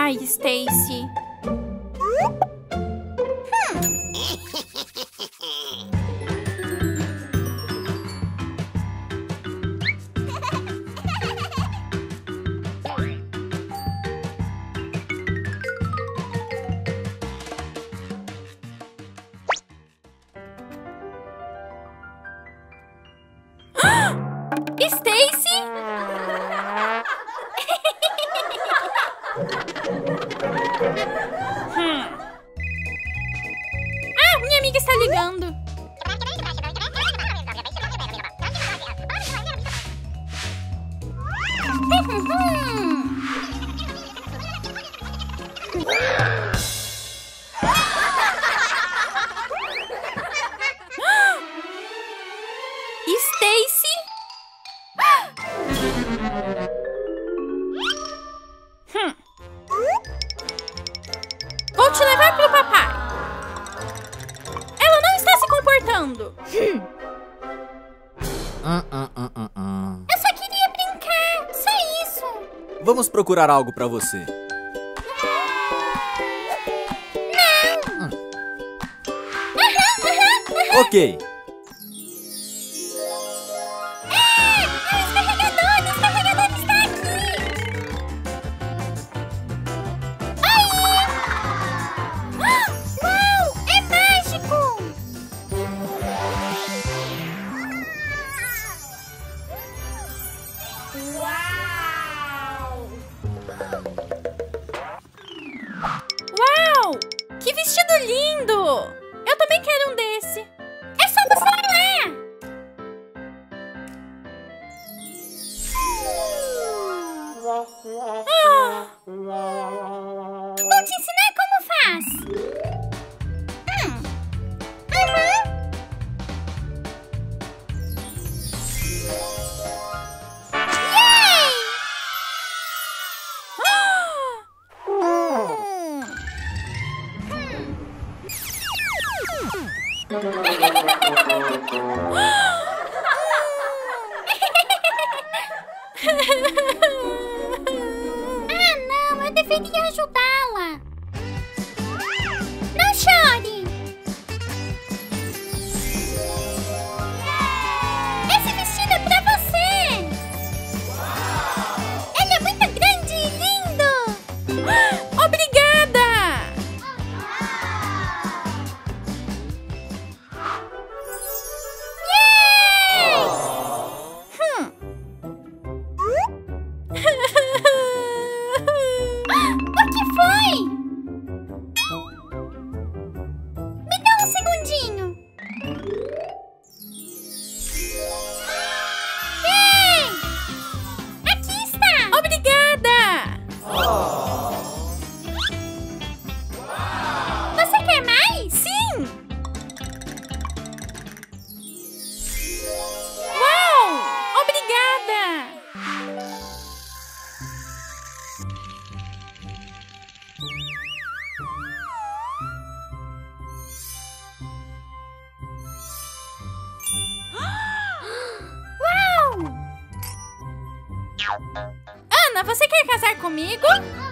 Ai, Stacy. Stacy? Ah, minha amiga está ligando. Stacy? Vou te levar pro papai. Ela não está se comportando. Eu só queria brincar, só isso. Vamos procurar algo pra você. Não. Ok. O escorregador está aqui. Uau, é mágico. Uau! Que vestido lindo! Eu também quero um desse. É só você ir lá. Vou te ensinar como faz. Yay! Ah, não, eu deveria ajudá-la. Não chore. Esse vestido é pra você. Ele é muito grande e lindo. Obrigada! O que foi? Me dá um segundinho. Ei! Aqui está. Obrigada! Você quer mais? Sim! Uau! Obrigada! Uau! Ana, você quer casar comigo?